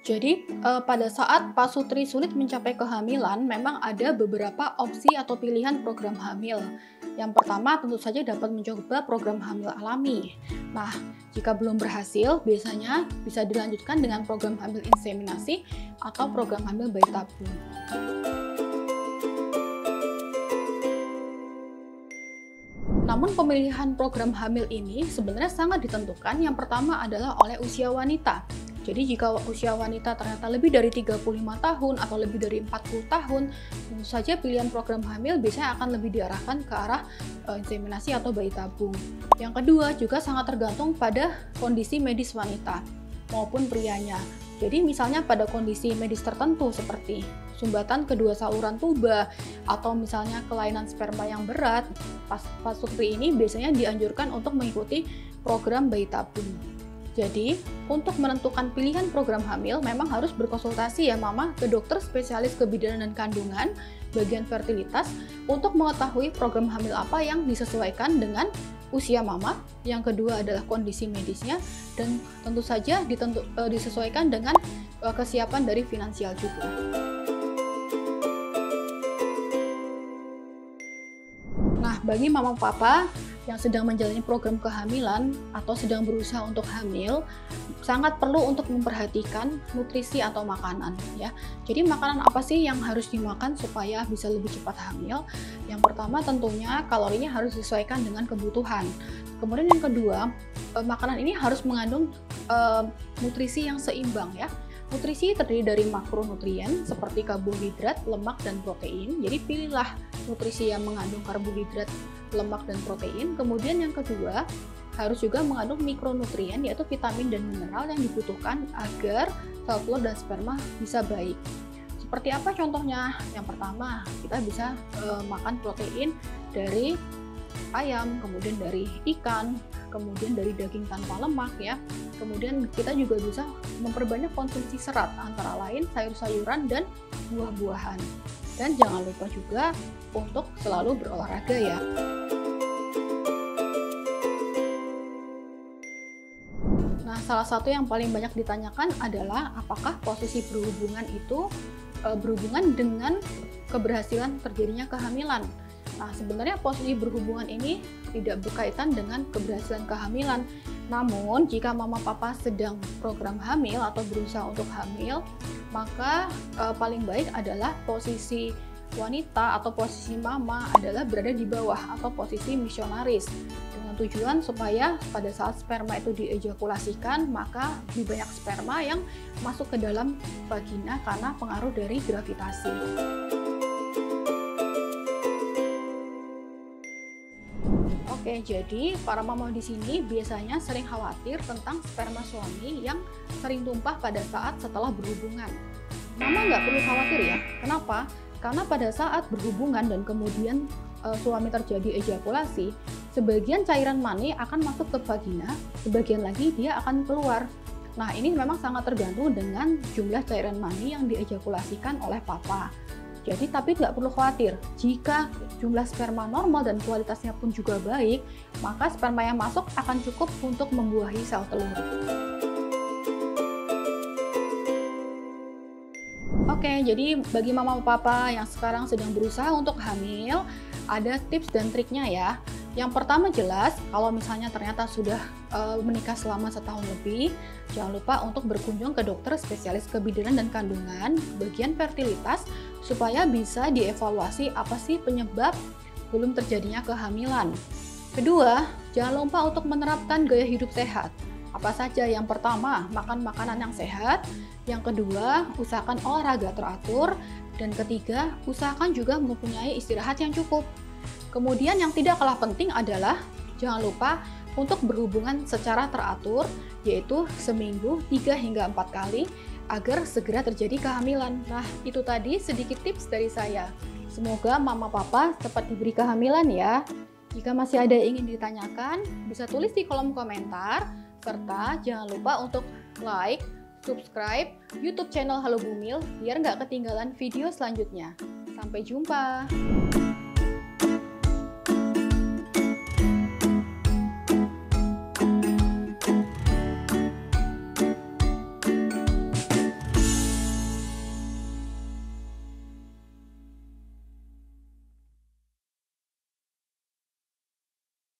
Jadi, pada saat pasutri sulit mencapai kehamilan, memang ada beberapa opsi atau pilihan program hamil. Yang pertama, tentu saja dapat mencoba program hamil alami. Nah, jika belum berhasil, biasanya bisa dilanjutkan dengan program hamil inseminasi atau program hamil bayi tabung. Namun pemilihan program hamil ini sebenarnya sangat ditentukan. Yang pertama adalah oleh usia wanita. Jadi jika usia wanita ternyata lebih dari 35 tahun atau lebih dari 40 tahun, tentu saja pilihan program hamil biasanya akan lebih diarahkan ke arah inseminasi atau bayi tabung. Yang kedua juga sangat tergantung pada kondisi medis wanita maupun prianya. Jadi misalnya pada kondisi medis tertentu seperti sumbatan kedua saluran tuba atau misalnya kelainan sperma yang berat, pasutri ini biasanya dianjurkan untuk mengikuti program bayi tabung. Jadi, untuk menentukan pilihan program hamil memang harus berkonsultasi ya Mama ke dokter spesialis kebidanan dan kandungan bagian fertilitas untuk mengetahui program hamil apa yang disesuaikan dengan usia Mama, yang kedua adalah kondisi medisnya, dan tentu saja disesuaikan dengan kesiapan dari finansial juga. Nah, bagi Mama Papa yang sedang menjalani program kehamilan atau sedang berusaha untuk hamil, sangat perlu untuk memperhatikan nutrisi atau makanan ya. Jadi makanan apa sih yang harus dimakan supaya bisa lebih cepat hamil? Yang pertama tentunya kalorinya harus disesuaikan dengan kebutuhan. Kemudian yang kedua, makanan ini harus mengandung nutrisi yang seimbang ya. Nutrisi terdiri dari makronutrien seperti karbohidrat, lemak, dan protein. Jadi pilihlah nutrisi yang mengandung karbohidrat, lemak, dan protein. Kemudian yang kedua, harus juga mengandung mikronutrien yaitu vitamin dan mineral yang dibutuhkan agar sel telur dan sperma bisa baik. Seperti apa contohnya? Yang pertama, kita bisa makan protein dari ayam, kemudian dari ikan, kemudian dari daging tanpa lemak ya. Kemudian kita juga bisa memperbanyak konsumsi serat antara lain sayur-sayuran dan buah-buahan. Dan jangan lupa juga untuk selalu berolahraga ya. Nah, salah satu yang paling banyak ditanyakan adalah apakah posisi berhubungan itu berhubungan dengan keberhasilan terjadinya kehamilan. Nah, sebenarnya posisi berhubungan ini tidak berkaitan dengan keberhasilan kehamilan. Namun, jika Mama Papa sedang program hamil atau berusaha untuk hamil, maka paling baik adalah posisi wanita atau posisi Mama adalah berada di bawah atau posisi misionaris. Dengan tujuan supaya pada saat sperma itu diejakulasikan, maka lebih banyak sperma yang masuk ke dalam vagina karena pengaruh dari gravitasi. Oke, jadi para mama di sini biasanya sering khawatir tentang sperma suami yang sering tumpah pada saat setelah berhubungan. Mama nggak perlu khawatir ya. Kenapa? Karena pada saat berhubungan dan kemudian suami terjadi ejakulasi, sebagian cairan mani akan masuk ke vagina, sebagian lagi dia akan keluar. Nah, ini memang sangat tergantung dengan jumlah cairan mani yang diejakulasikan oleh papa. Jadi, tapi nggak perlu khawatir, jika jumlah sperma normal dan kualitasnya pun juga baik, maka sperma yang masuk akan cukup untuk membuahi sel telur. Oke, jadi bagi mama papa yang sekarang sedang berusaha untuk hamil, ada tips dan triknya ya. Yang pertama jelas, kalau misalnya ternyata sudah menikah selama setahun lebih, jangan lupa untuk berkunjung ke dokter spesialis kebidanan dan kandungan bagian fertilitas supaya bisa dievaluasi apa sih penyebab belum terjadinya kehamilan. Kedua, jangan lupa untuk menerapkan gaya hidup sehat. Apa saja? Yang pertama, makan makanan yang sehat. Yang kedua, usahakan olahraga teratur. Dan ketiga, usahakan juga mempunyai istirahat yang cukup. Kemudian yang tidak kalah penting adalah jangan lupa untuk berhubungan secara teratur, yaitu seminggu 3 hingga 4 kali agar segera terjadi kehamilan. Nah, itu tadi sedikit tips dari saya. Semoga mama papa cepat diberi kehamilan ya. Jika masih ada yang ingin ditanyakan, bisa tulis di kolom komentar, serta jangan lupa untuk like, subscribe YouTube channel Halo Bumil biar nggak ketinggalan video selanjutnya. Sampai jumpa!